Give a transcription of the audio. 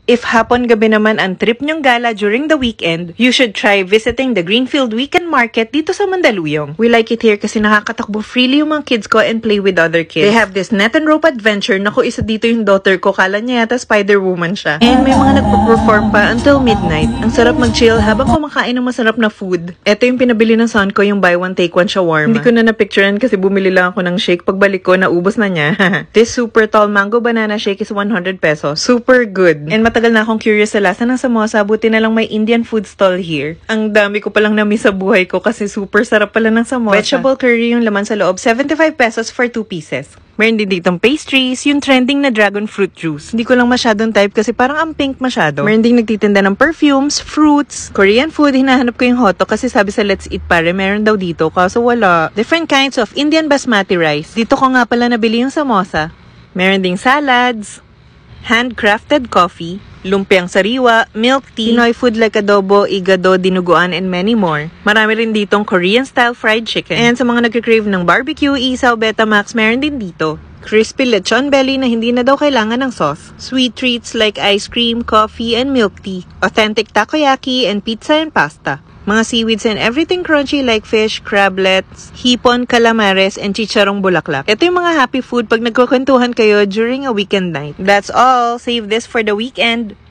If hapon-gabi naman ang trip nyong gala during the weekend, you should try visiting the Greenfield Weekend Market dito sa Mandaluyong. We like it here kasi nakakatakbo freely yung mga kids ko and play with other kids. They have this net and rope adventure. Naku, isa dito yung daughter ko. Kala niya yata Spider-Woman siya. And may mga nagpo-perform pa until midnight. Ang sarap mag-chill habang kumakain ng masarap na food. Ito yung pinabili ng son ko, yung buy one take one shawarma. Hindi ko na na-picturean kasi bumili lang ako ng shake. Pagbalik ko, naubos na niya. This super tall mango banana shake is 100 pesos. Super good. And matagal na akong curious sa lasa ng samosa, buti na lang may Indian food stall here. Ang dami ko palang na-miss sa buhay ko kasi super sarap pala ng samosa. Vegetable curry yung laman sa loob, 75 pesos for 2 pieces. Meron din ditong pastries, yung trending na dragon fruit juice. Hindi ko lang masyadong type kasi parang ang pink masyado. Meron din nagtitinda ng perfumes, fruits, Korean food. Hinahanap ko yung hotdog kasi sabi sa Let's Eat Pare, meron daw dito kaso wala. Different kinds of Indian basmati rice. Dito ko nga pala nabili yung samosa. Meron ding salads, handcrafted coffee, lumpiang sariwa, milk tea, Pinoy food like adobo, igado, dinuguan, and many more. Marami rin ditong Korean-style fried chicken. And sa mga nagka-crave ng barbecue, isaw, Betamax, meron din dito. Crispy lechon belly na hindi na daw kailangan ng sauce. Sweet treats like ice cream, coffee, and milk tea. Authentic takoyaki and pizza and pasta. Mga seaweeds and everything crunchy like fish, crablets, hipon, calamares, and chicharong bulaklak. Ito yung mga happy food pag nagkukwentuhan kayo during a weekend night. That's all. Save this for the weekend.